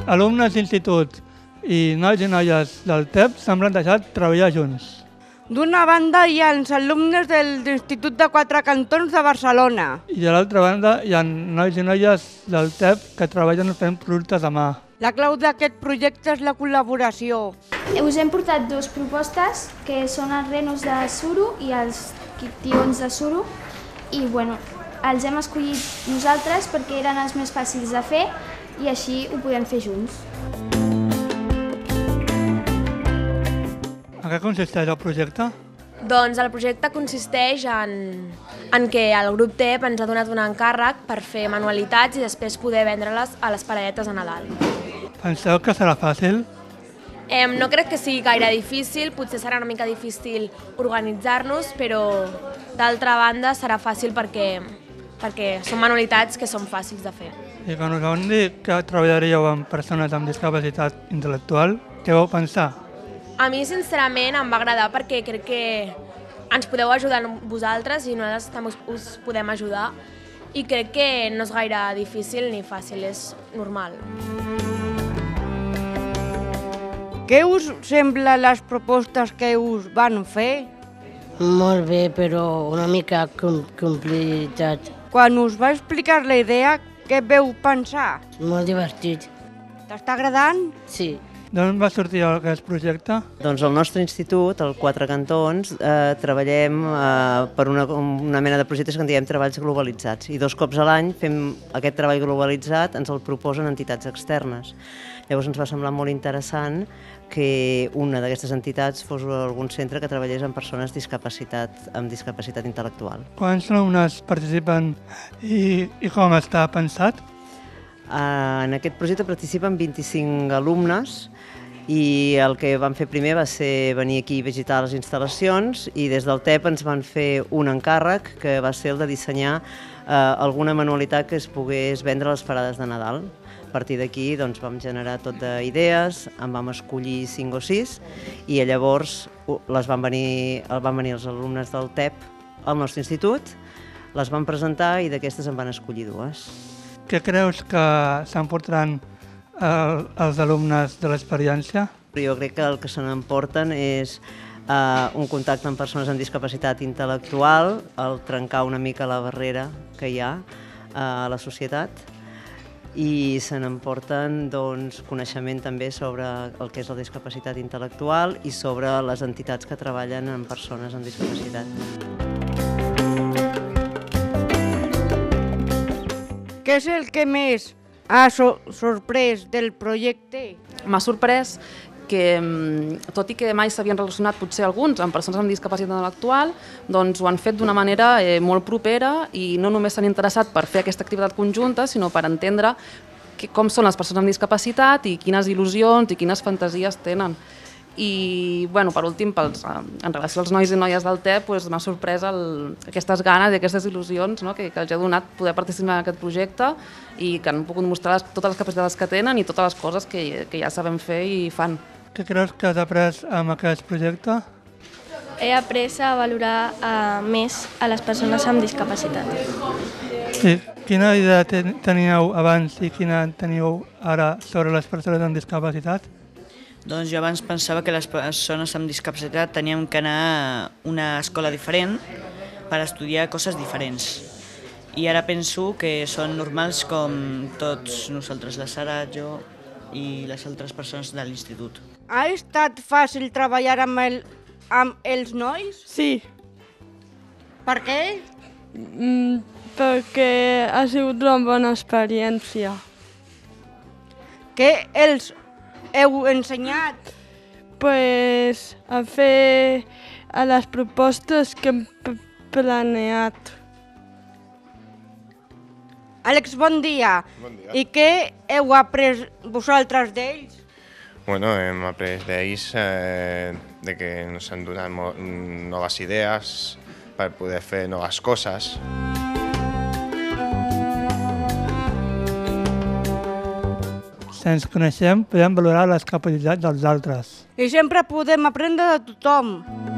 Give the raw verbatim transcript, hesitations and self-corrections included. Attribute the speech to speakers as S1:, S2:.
S1: alumnes d'institut i nois i noies del T E P s'han plantejat treballar junts.
S2: D'una banda hi ha els alumnes de l'Institut de Quatre Cantons de Barcelona.
S1: I de l'altra banda hi ha nois i noies del T E P que treballen fent productes a mà.
S2: La clau d'aquest projecte és la col·laboració.
S3: Us hem portat dues propostes, que són els renos de suro i els tions de suro. I bueno, els hem escollit nosaltres perquè eren els més fàcils de fer i així ho podem fer junts.
S1: En què consisteix el projecte?
S4: Doncs el projecte consisteix en, en que el grup T E P ens ha donat un encàrrec per fer manualitats i després poder vendre-les a les paradetes de Nadal.
S1: Penseu que serà fàcil?
S4: Eh, no crec que sigui gaire difícil, potser serà una mica difícil organitzar-nos, però d'altra banda serà fàcil perquè, perquè són manualitats que són fàcils de fer.
S1: I quan us vam dir que treballaríeu amb persones amb discapacitat intel·lectual, què vau pensar?
S4: A mi, sincerament, em va agradar perquè crec que ens podeu ajudar vosaltres i nosaltres també us, us podem ajudar i crec que no és gaire difícil ni fàcil, és normal.
S2: Què us sembla les propostes que us van fer?
S5: Molt bé, però una mica com complicat.
S2: Quan us va explicar la idea, què veu pensar?
S5: Molt divertit.
S2: T'està agradant?
S5: Sí.
S1: D'on va sortir aquest projecte?
S6: Doncs al nostre institut, el Quatre Cantons, eh, treballem eh, per una, una mena de projectes que en diem treballs globalitzats. I dos cops a l'any fem aquest treball globalitzat, ens el proposen entitats externes. Llavors ens va semblar molt interessant que una d'aquestes entitats fos algun centre que treballés amb persones discapacitat, amb discapacitat intel·lectual.
S1: Quants alumnes participen i, i com està pensat?
S6: En aquest projecte participen vint-i-cinc alumnes i el que vam fer primer va ser venir aquí a visitar les instal·lacions i des del T E P ens van fer un encàrrec que va ser el de dissenyar eh, alguna manualitat que es pogués vendre a les parades de Nadal. A partir d'aquí doncs, vam generar tot d'idees, en vam escollir cinc o sis i llavors les van venir, van venir els alumnes del T E P al nostre institut, les van presentar i d'aquestes en van escollir dues.
S1: Què creus que s'emportaran el, els alumnes de l'experiència?
S6: Jo crec que el que se n'emporten és eh, un contacte amb persones amb discapacitat intel·lectual, el trencar una mica la barrera que hi ha eh, a la societat i se n'emporten doncs, coneixement també sobre el que és la discapacitat intel·lectual i sobre les entitats que treballen amb persones amb discapacitat.
S2: Què és el que més ha so sorprès del projecte?
S7: M'ha sorprès que, tot i que mai s'havien relacionat potser alguns amb persones amb discapacitat intel·lectual, doncs ho han fet d'una manera eh, molt propera i no només s'han interessat per fer aquesta activitat conjunta, sinó per entendre que, com són les persones amb discapacitat i quines il·lusions i quines fantasies tenen. I, bueno, per últim, pels, en relació als nois i noies del T E P, doncs, m'ha sorprès el, aquestes ganes i aquestes il·lusions, no?, que, que els ha donat poder participar en aquest projecte i que han pogut mostrar les, totes les capacitats que tenen i totes les coses que, que ja sabem fer i fan.
S1: Què creus que has après amb aquest projecte?
S8: He après a valorar uh, més a les persones amb discapacitat.
S1: Sí. Quina idea ten teníeu abans i quina teniu ara sobre les persones amb discapacitat?
S9: Doncs jo abans pensava que les persones amb discapacitat teníem que anar a una escola diferent per estudiar coses diferents. I ara penso que són normals com tots nosaltres, la Sara, jo i les altres persones de l'institut.
S2: Ha estat fàcil treballar amb, el, amb els nois?
S8: Sí.
S2: Per què?
S8: Mm, perquè ha sigut una bona experiència.
S2: Què els heu ensenyat?
S8: Pues a fer a les propostes que hem planeat.
S2: Àlex, bon dia.
S10: Bon dia.
S2: I què heu après vosaltres d'ells?
S10: Bueno, hem après d'ells eh, de que ens han donat noves idees per poder fer noves coses.
S1: Si ens coneixem, podem valorar les capacitats dels altres.
S2: I sempre podem aprendre de tothom.